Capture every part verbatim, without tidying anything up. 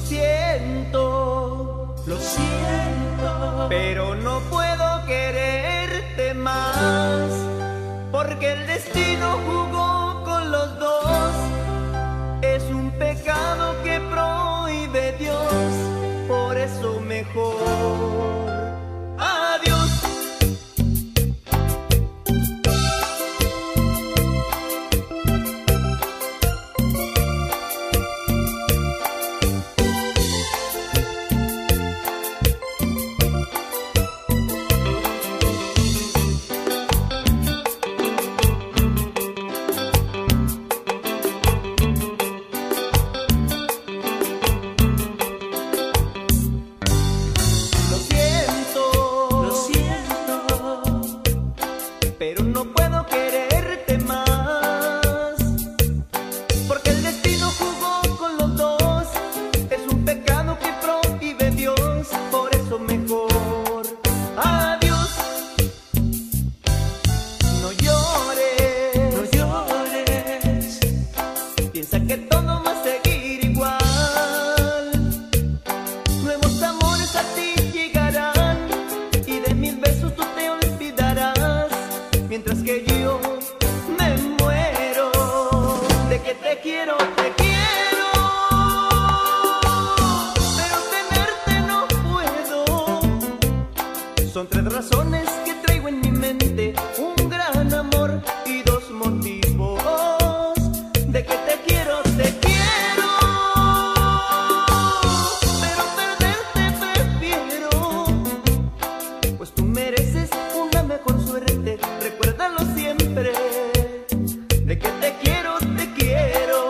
siento, lo siento, pero no puedo quererte más, porque el destino jugó con los dos. Es un pecado que prohíbe Dios, por eso mejor adiós. Pero no puedo quererte más, porque el destino jugó con los dos. Es un pecado que prohíbe Dios, por eso mejor adiós. No llores, no llores, piensa que todo va a seguir igual. Nuevos amores a ti llegarán y de mis besos tú te olvidarás, mientras que yo me muero de que te quiero, te quiero, pero tenerte no puedo. Son tres razones que traigo en mi mente: un gran amor y dos motivos de que te quiero, te quiero, pero perderte prefiero, pues tú mereces una mejor suerte. Recuérdalo siempre, de que te quiero, te quiero.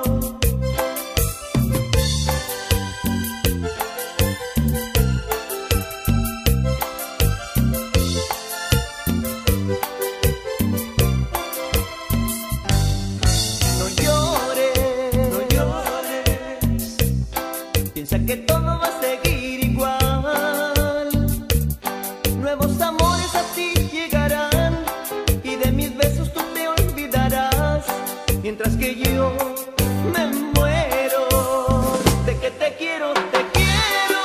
No llores, no llores, piensa que todo va a seguir igual. Nuevos amores a ti llegarán y de mis besos tú te olvidarás, mientras que yo me muero de que te quiero, te quiero,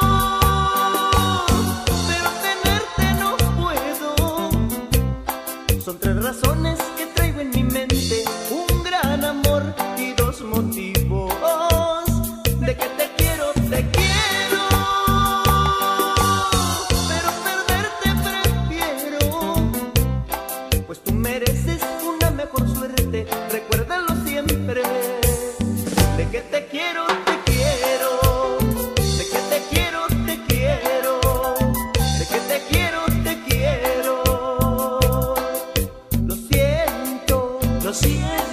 pero tenerte no puedo. Son tres razones que traigo en mi mente: un gran amor y dos motivos de que te quiero, te quiero, pero perderte prefiero, pues tú mereces una mejor suerte. Recuérdalo siempre, de que te quiero, te quiero, de que te quiero, te quiero, de que te quiero, te quiero. Lo siento, lo siento.